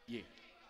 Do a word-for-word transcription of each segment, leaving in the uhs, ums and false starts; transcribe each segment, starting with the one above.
Yeah.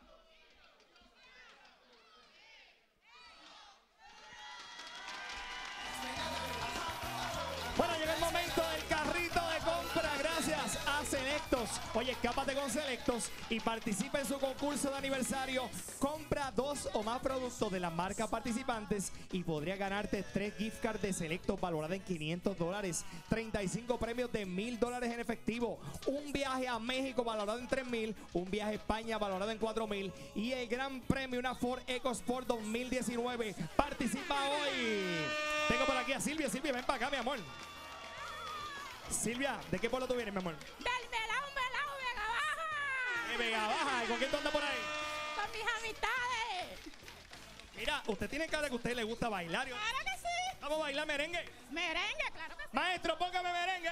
Bueno, llega el momento del carrito de compra gracias a Selectos. Oye, escápate con Selectos y participa en su concurso de aniversario. Compra dos o más productos de las marcas participantes y podría ganarte tres gift cards de Selectos valoradas en quinientos dólares, treinta y cinco premios de mil dólares en efectivo, un viaje a México valorado en tres mil, un viaje a España valorado en cuatro mil y el gran premio, una Ford EcoSport dos mil diecinueve. Participa hoy. Tengo por aquí a Silvia. Silvia, ven para acá, mi amor. Silvia, ¿de qué pueblo tú vienes, mi amor? Del Melao, Melao, Vega Baja. De Vega Baja. ¿Y con quién tú andas por ahí? Con mis amistades. Mira, usted tiene cara que a usted le gusta bailar. Claro que sí. Vamos a bailar merengue. Merengue, claro que sí. Maestro, póngame merengue.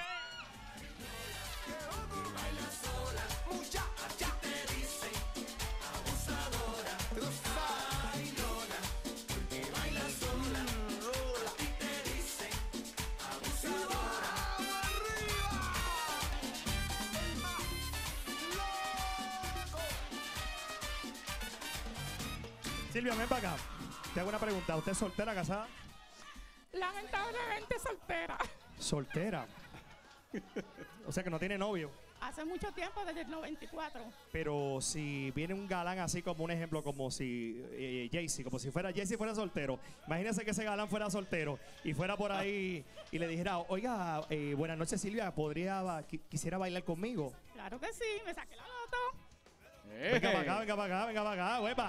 Silvia, ven para acá. Te hago una pregunta. ¿Usted es soltera, casada? Lamentablemente soltera. Soltera. O sea que no tiene novio. Hace mucho tiempo, desde el noventa y cuatro. Pero si viene un galán así como un ejemplo, como si eh, Jay-Z, como si fuera Jay-Z fuera soltero. Imagínese que ese galán fuera soltero y fuera por ahí y le dijera, oiga, eh, buenas noches Silvia, ¿podría, qu quisiera bailar conmigo? Claro que sí, me saqué la loto. Venga para acá, venga para acá, venga para acá, huepa.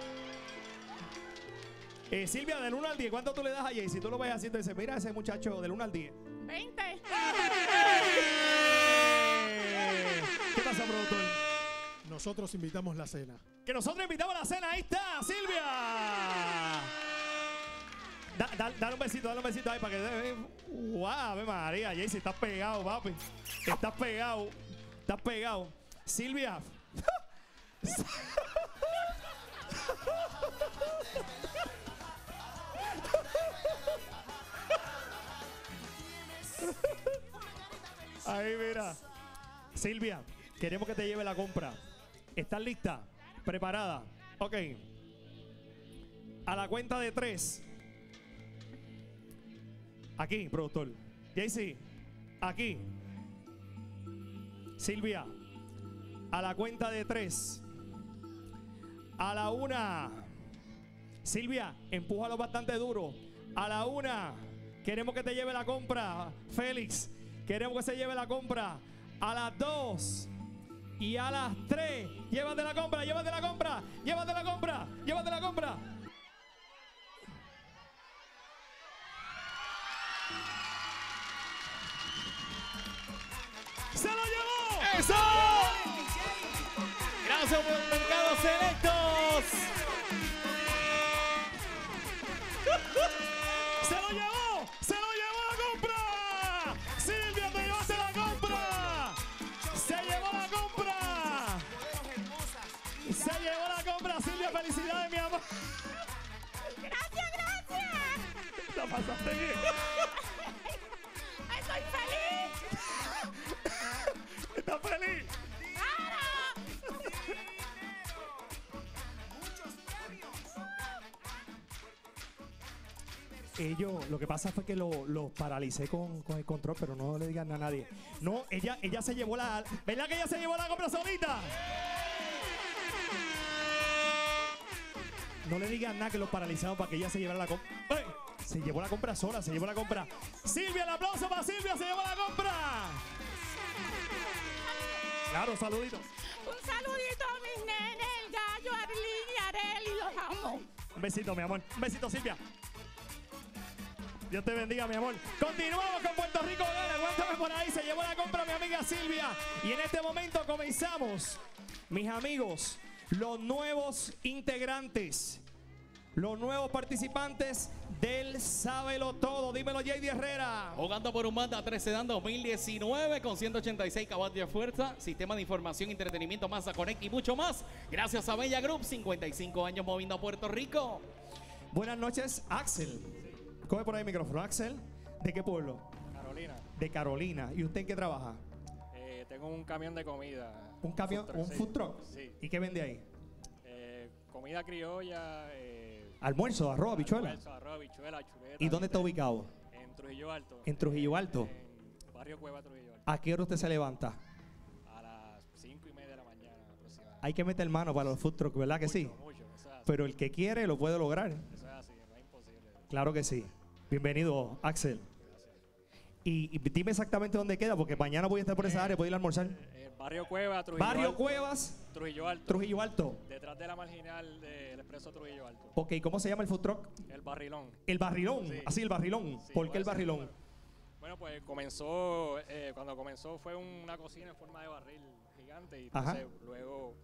Eh, Silvia, del uno al diez, ¿cuánto tú le das a Jay? Si tú lo ves haciendo, dices, mira ese muchacho del uno al diez. veinte. ¿Qué pasa, productor? Nosotros invitamos la cena. Que nosotros invitamos a la cena. Ahí está, Silvia. Da, da, dale un besito, dale un besito ahí para que... ¡Wow! Ave María, Jaycee, estás pegado, papi. Estás pegado. Estás pegado. Silvia. Ahí, mira. Silvia, queremos que te lleve la compra. ¿Estás lista? ¿Preparada? Ok. A la cuenta de tres. Aquí, productor. Jaycee, aquí. Silvia, a la cuenta de tres. A la una. Silvia, empújalo bastante duro. A la una. Queremos que te lleve la compra. Félix, queremos que se lleve la compra. A las dos y a las tres. Llévate la compra, llévate la compra, llévate la compra, llévate la compra. ¡Se lo llevó! ¡Eso! Gracias por el mercado Selectos. ¡Se lo llevó! ¡Se lo llevó la compra! ¡Silvia, te llevaste la compra! ¡Se llevó la compra! ¡Se llevó la compra, Silvia! ¡Felicidades, mi amor! Gracias, gracias. ¡La pasaste bien! Estoy feliz. ¿Estás feliz? ¡Claro! Ellos, lo que pasa fue que los lo paralicé con, con el control, pero no le digan a nadie. No, ella, ella se llevó la... ¿Verdad que ella se llevó la compra solita? No le digan nada que los paralizaron para que ella se llevara la compra. ¡Ey! Se llevó la compra sola, se llevó la compra. Silvia, el aplauso para Silvia, se llevó la compra. Claro, saluditos. Un saludito a mis nenes, el gallo, Arlene y Areli, los amo. Un besito, mi amor. Un besito, Silvia. Dios te bendiga, mi amor. Continuamos con Puerto Rico. Dale, aguántame por ahí. Se llevó la compra mi amiga Silvia. Y en este momento comenzamos, mis amigos, los nuevos integrantes, los nuevos participantes del Sábelo Todo. Dímelo, J D Herrera. Jugando por un Mazda tres Sedan dos mil diecinueve con ciento ochenta y seis caballos de fuerza, sistema de información, entretenimiento, Mazda Connect y mucho más. Gracias a Bella Group, cincuenta y cinco años moviendo a Puerto Rico. Buenas noches, Axel. Coge por ahí el micrófono. Axel, ¿de qué pueblo? Carolina, De Carolina. ¿Y usted en qué trabaja? eh, Eh, tengo un camión de comida. Un camión, truck, un sí. food truck. Sí. ¿Y qué vende ahí? Eh, comida criolla. Eh, Almuerzo, arroz, habichuela. almuerzo, arroz, habichuela, chuleta. ¿Y dónde está bistec. ubicado? En Trujillo Alto. En Trujillo Alto. En Barrio Cueva, Trujillo Alto. ¿A qué hora usted se levanta? A las cinco y media de la mañana aproximadamente. Hay que meter mano para los food trucks, ¿verdad que sí? Mucho, mucho, eso es así. Pero el que quiere lo puede lograr. Eso es así, no es imposible. Claro que sí. Bienvenido, Axel. Y, y dime exactamente dónde queda, porque mañana voy a estar por esa área, puedo ir a almorzar. Eh, Barrio Cueva, Trujillo Barrio Alto. Cuevas, Trujillo Alto. Trujillo Alto. Detrás de la marginal del expreso Trujillo Alto. Ok, ¿cómo se llama el food truck? El barrilón. El barrilón, Sí. así el barrilón. Sí, ¿Por qué puede el ser. barrilón? Bueno, pues comenzó, eh, cuando comenzó fue una cocina en forma de barril gigante y Ajá. entonces luego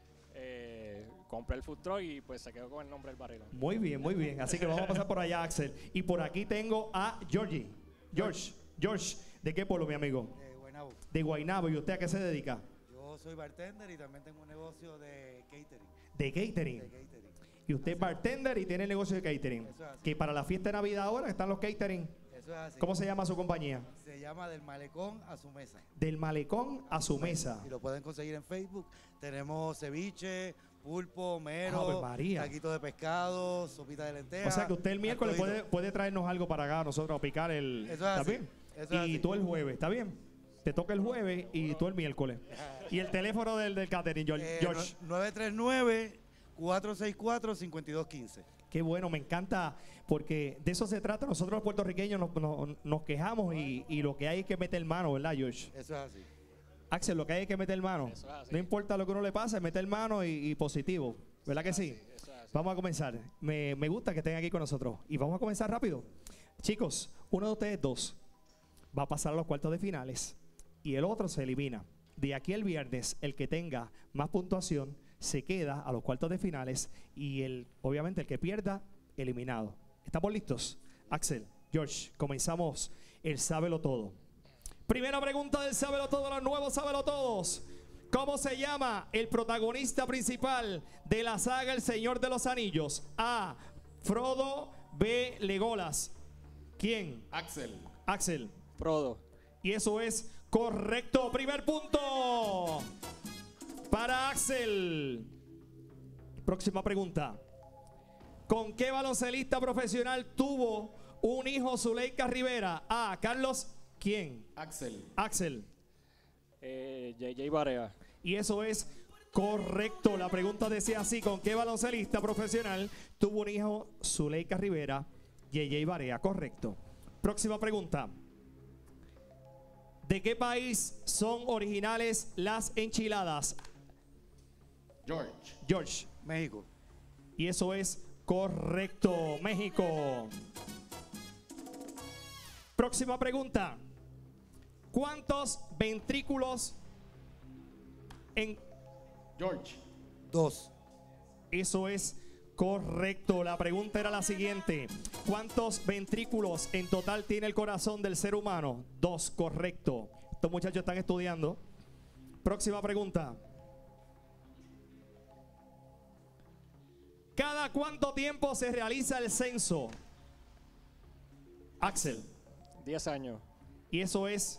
eh, compré el food truck y pues se quedó con el nombre del barrilón. Muy bien, muy bien. Así que vamos a pasar por allá, Axel. Y por aquí tengo a Georgie. George, George, ¿de qué pueblo, mi amigo? de Guaynabo. De Guaynabo. ¿Y usted a qué se dedica? Yo soy bartender y también tengo un negocio de catering. De catering. De catering. Y usted es bartender y tiene el negocio de catering. Eso es así. Que para la fiesta de Navidad ahora están los catering. Eso es así. ¿Cómo se llama su compañía? Se llama Del Malecón a su mesa. Del malecón a su mesa. Y lo pueden conseguir en Facebook. Tenemos ceviche, pulpo, Ave mero, María. taquito de pescado, sopita de lentejas. O sea que usted el miércoles todito. puede, puede traernos algo para acá a nosotros a picar el... Eso es ¿Está así. bien? Eso es Y así. tú el jueves, ¿está bien? Te toca el jueves y tú el miércoles. Y el teléfono del, del catering, George. Eh, George. nueve tres nueve, cuatro seis cuatro, cinco dos uno cinco. Qué bueno, me encanta, porque de eso se trata. Nosotros los puertorriqueños nos, nos- nos quejamos y, y lo que hay es que meter mano, ¿verdad, George? Eso es así. Axel, lo que hay es que meter mano. Eso es así. No importa lo que uno le pase, meter mano y, y positivo. ¿Verdad que sí? Eso es así. Vamos a comenzar. Me, me gusta que estén aquí con nosotros. Y vamos a comenzar rápido. Chicos, uno de ustedes dos va a pasar a los cuartos de finales y el otro se elimina. De aquí al viernes, el que tenga más puntuación se queda a los cuartos de finales y el, obviamente el que pierda, eliminado. ¿Estamos listos? Axel, George, comenzamos el Sábelo Todo. Primera pregunta del Sábelo Todo, los nuevos Sábelo Todos. ¿Cómo se llama el protagonista principal de la saga El Señor de los Anillos? A. Frodo. B. Legolas. ¿Quién? Axel. Axel. Frodo. Y eso es correcto. Primer punto para Axel. Próxima pregunta. ¿Con qué baloncelista profesional tuvo un hijo Zuleika Rivera? A. Carlos. ¿Quién? Axel. Axel. Eh, J J Barea. Y eso es correcto. La pregunta decía así: ¿con qué baloncelista profesional tuvo un hijo Zuleika Rivera? J J Barea. Correcto. Próxima pregunta. ¿De qué país son originales las enchiladas? George. George. México. Y eso es correcto. México. Próxima pregunta. ¿Cuántos ventrículos en... George. Dos. Eso es correcto. La pregunta era la siguiente: ¿cuántos ventrículos en total tiene el corazón del ser humano? Dos, correcto. Estos muchachos están estudiando. Próxima pregunta. ¿Cada cuánto tiempo se realiza el censo? Axel. diez años. Y eso es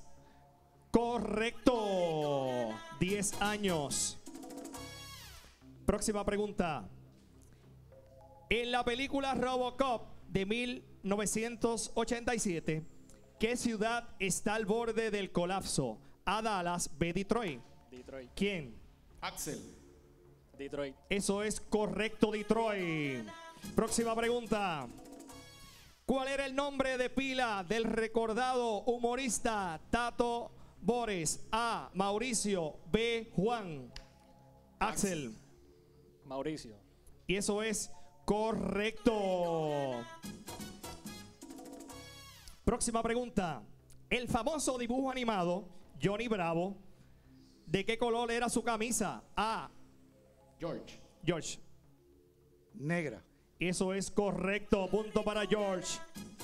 correcto. diez años. Próxima pregunta. En la película Robocop de mil novecientos ochenta y siete, ¿qué ciudad está al borde del colapso? A. Dallas, B. Detroit. Detroit. ¿Quién? Axel. Detroit. Eso es correcto, Detroit. Próxima pregunta. ¿Cuál era el nombre de pila del recordado humorista Tato Bores? A. Mauricio. B. Juan. Axel. Mauricio. Y eso es correcto. Próxima pregunta. El famoso dibujo animado Johnny Bravo, ¿de qué color era su camisa? A. George. George. Negra. Eso es correcto. Punto para George.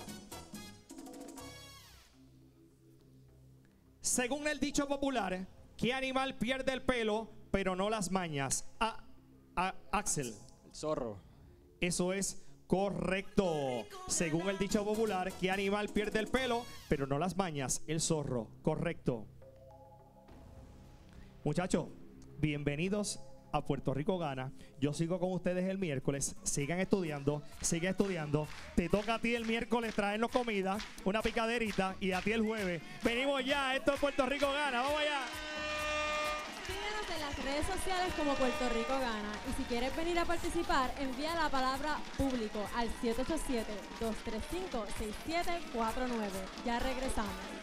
Según el dicho popular, ¿qué animal pierde el pelo pero no las mañas? A. A- Axel. El zorro. Eso es correcto. Según el dicho popular, ¿qué animal pierde el pelo pero no las mañas? El zorro. Correcto. Muchachos, bienvenidos a Puerto Rico Gana. Yo sigo con ustedes el miércoles. Sigan estudiando, sigan estudiando. Te toca a ti el miércoles traernos comida, una picaderita, y a ti el jueves. Venimos ya, esto es Puerto Rico Gana. Vamos allá. Síguenos en las redes sociales como Puerto Rico Gana. Y si quieres venir a participar, envía la palabra público al siete ocho siete, dos tres cinco, seis siete cuatro nueve. Ya regresamos.